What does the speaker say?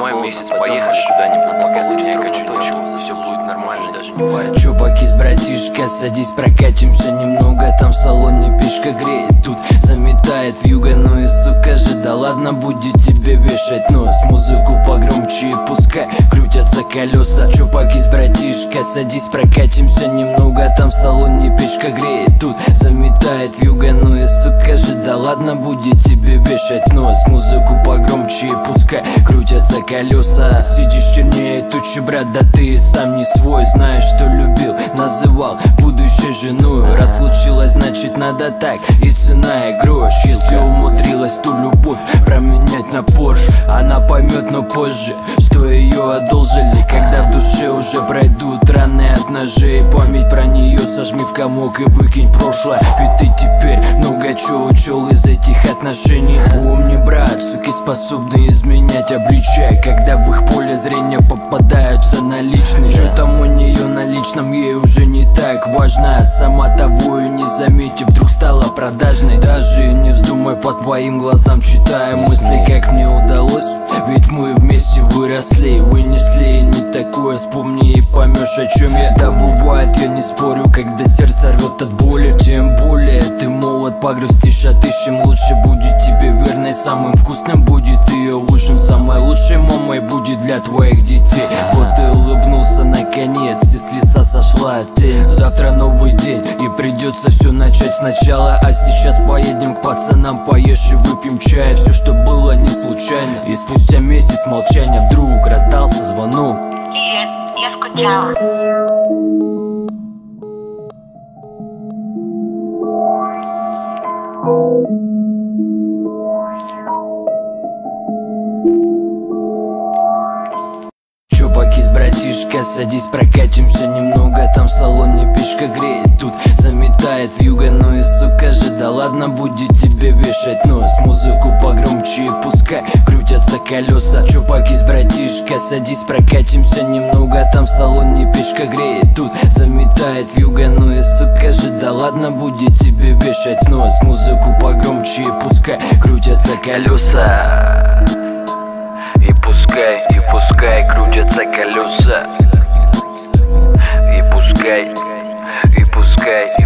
Май месяц, поехали куда-нибудь на полудня, я хочу точку, все будет нормально, даже не парит. Чуваки с братишка, садись, прокатимся немного. Там в салоне печка греет, тут заметает вьюга. Ну и сука же, да ладно будет тебе вешать нос. Музыку погромче и пускай крутятся колеса. Чуваки с братишка, садись, прокатимся немного. Там в салоне печка греет, тут заметает вьюга. Ну и сука же, да ладно будет тебе вешать нос. Музыку погромче и пускай крутятся колеса. Сидишь чернее тучи, брат, да ты и сам не свой. Знаешь, что любил, называл будущей женой. Раз случилось, значит надо так, и цена и грош. Если умудрилась ту любовь променять на Порш, она поймет, но позже, что ее одолжили. Когда в душе уже пройдут раны от ножей, память про нее сожми в комок и выкинь прошлое. Ведь ты теперь много чего учел из этих отношений. Помни, брат, суки способны изменять обличие, когда в их поле зрения попадаются наличные. Что там у нее на личном, ей уже не так важно. Сама того и не заметив, вдруг стала продажной. Даже не вздумай, по твоим глазам читая мысли, как мне удалось. Ведь мы вместе выросли, вынесли не такое. Вспомни и поймешь, о чем я. Да бывает, я не спорю, когда сердце рвет от боли. Тем более ты молод, погрустишь, отыщем. Лучше будет тебе верной, самым вкусным будет ее ужин. Самой лучшей мамой будет для твоих детей. Вот и улыбнулся наконец, и с лица сошла тень. Завтра новый день, и придется все начать сначала. А сейчас поедем к пацанам, поешь и выпьем чая. Все, что было, не случайно. И спустя месяц молчания вдруг раздался звонок. Привет, я скучала. Чуваки с братишка, садись, прокатимся немного. Там в салоне печка греет, тут заметает вьюга. Ну и сука же, да ладно будет тебе вешать нос. Музыку погромче и пускай крутятся колеса. Чуваки с братишка, садись, прокатимся немного. Там в салоне печка греет, тут заметает вьюга. Ну и сука же, да ладно будет тебе вешать нос. Музыку погромче и пускай крутятся колеса. И пускай крутятся колеса. И пускай